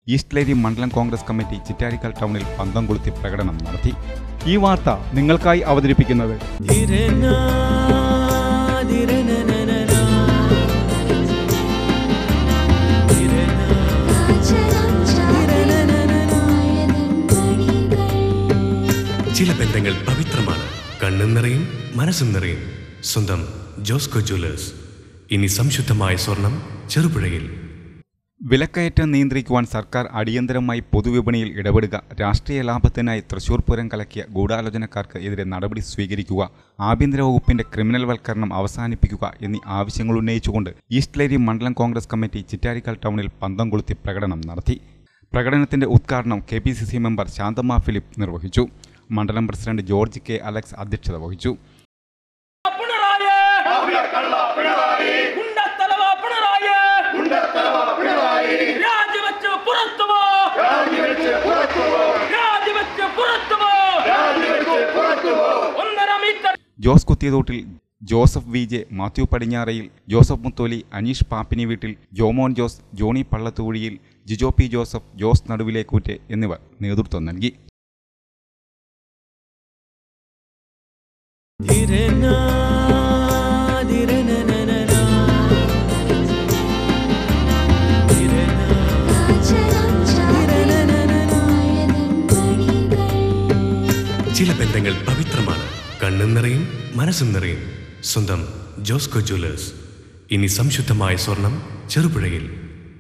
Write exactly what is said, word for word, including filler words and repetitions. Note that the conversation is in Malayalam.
ഈസ്റ്റ് ലേരി മണ്ഡലം കോൺഗ്രസ് കമ്മിറ്റി ചിറ്റാരിക്കാൽ ടൗണിൽ പന്തം കൊളുത്തി പ്രകടനം നടത്തി. ഈ വാർത്ത നിങ്ങൾക്കായി അവതരിപ്പിക്കുന്നത് ചില ബന്ധങ്ങൾ പവിത്രമാണ്. കണ്ണും നിറയും മനസ്സും നിറയും. സ്വന്തം ജോസ്കോ ജ്വല്ലേഴ്സ്. ഇനി സംശുദ്ധമായ സ്വർണം ചെറുപുഴയിൽ. വിലക്കയറ്റം നിയന്ത്രിക്കുവാൻ സർക്കാർ അടിയന്തരമായി പൊതുവിപണിയിൽ ഇടപെടുക, രാഷ്ട്രീയ ലാഭത്തിനായി തൃശൂർ പൂരം കലക്കിയ ഗൂഢാലോചനക്കാർക്ക് എതിരെ നടപടി സ്വീകരിക്കുക, ആഭ്യന്തര വകുപ്പിന്റെ ക്രിമിനൽ വൽക്കരണം അവസാനിപ്പിക്കുക എന്നീ ആവശ്യങ്ങൾ ഉന്നയിച്ചുകൊണ്ട് ഈസ്റ്റ് ലേരി മണ്ഡലം കോൺഗ്രസ് കമ്മിറ്റി ചിറ്റാരിക്കാൽ ടൗണിൽ പന്തം കൊളുത്തി പ്രകടനം നടത്തി. പ്രകടനത്തിന്റെ ഉദ്ഘാടനം K P C C member Shanthamma Philip നിർവഹിച്ചു. മണ്ഡലം പ്രസിഡന്റ് ജോർജ് കെ അലക്സ് അധ്യക്ഷത വഹിച്ചു. ജോസ് കുത്തിയതോട്ടിൽ, ജോസഫ് വി ജെ, മാത്യു പടിഞ്ഞാറയിൽ, ജോസഫ് മുത്തോലി, അനീഷ് പാപ്പിനി വീട്ടിൽ, ജോമോൻ ജോസ്, ജോണി പള്ളത്തൂഴിയിൽ, ജിജോ പി ജോസഫ്, ജോസ് നടുവിലേക്കൂറ്റെ എന്നിവർ നേതൃത്വം നൽകി. ചില ബന്ധങ്ങൾ പവിത്രമാണ്. കണ്ണും നിറയും മനസ്സും നിറയും. സ്വന്തം ജോസ്കോ ജ്വല്ലേഴ്സ്. ഇനി സംശുദ്ധമായ സ്വർണം ചെറുപുഴയിൽ.